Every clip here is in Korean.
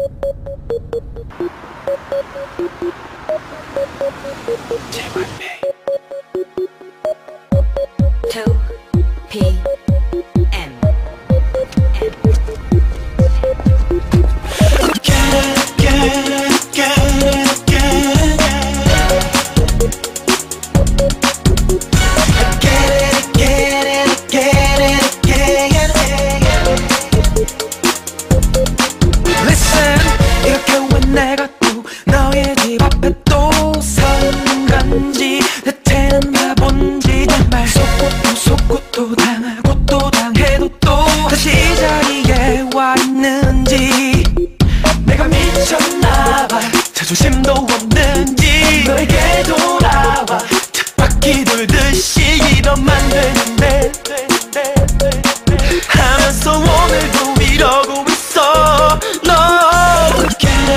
제발 매 2PM Listen, 이렇게 왜 내가 또 너의 집 앞에 또 선 건지 대체는 바본지 정말 속고 또 당하고 또 당해도 또 다시 이 자리에 와 있는지 내가 미쳤나봐 자존심도 없는지 너에게 돌아와 쳇바퀴 돌듯이 이러면 안 되는데 하면서 오늘도 이러고 있어 너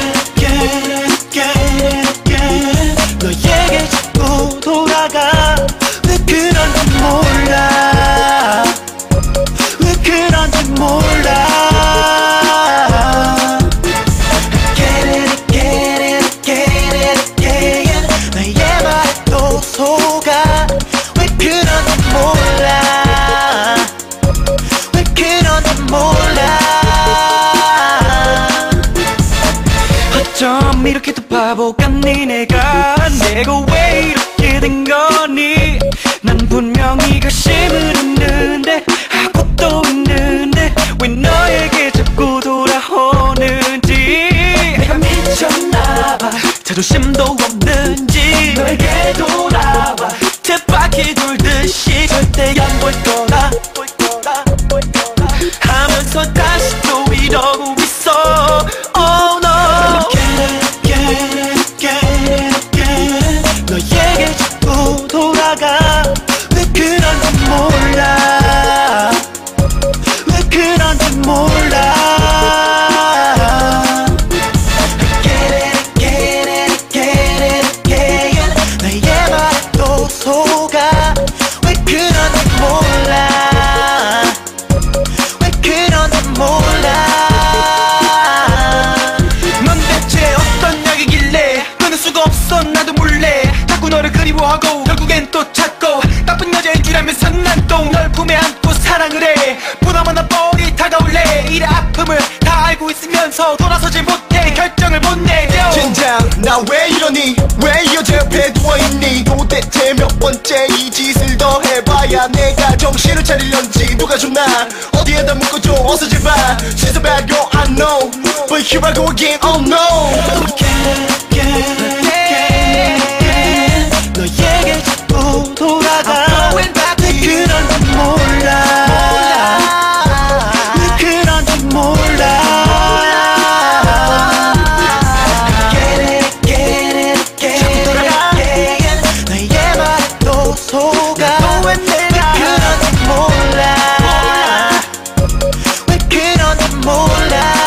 너에게 자꾸 돌아가 왜 그런지 몰라 왜 그런지 몰라 너의 말에 또 속아 왜 그런지 몰라 왜 그런지 몰라 어쩜 이렇게 또 바보 같니 내가 왜 이렇게 된 거니 난 분명히 결심을 했는데 하고 또 있는데 왜 너에게 자꾸 돌아오는지 내가 미쳤나봐 자존심도 없는지 너에게 돌아와 쳇바퀴 돌듯이 절대 안 볼 거라 하면서 다시 또 이러고 있어 Oh no 너에게 자꾸 돌아가 왜 그런지 몰라 왜 그런지 몰라 너의 말에 또 속아 왜 그런지 몰라 왜 그런지 몰라 넌 대체 어떤 약이길래 끊을 수가 없어 나도 몰래 자꾸 너를 그리워하고 결국엔 또 찾고 나쁜 여자인 줄 알면서 난 또 널 품에 안고 사랑을 해 보나마나 뻔히 다가올래 이래 아픔을 다 알고 있으면서 돌아서지 못해 결정을 못 내려 진작 나 왜 이러니 왜 이 여자 옆에 누워있니 도대체 몇 번째 이 짓을 더 해봐야 내가 정신을 차리려는지 누가 줬나 어디에다 묶어줘 어서 제발 She's a bad girl I know But here I go again oh no 너에게 자꾸 돌아가 왜 그런지 몰라 왜 그런지 몰라 자꾸 돌아가 너의 말에 또 속아 왜 그런지 몰라 왜 그런지 몰라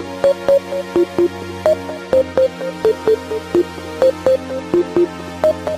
Thank you.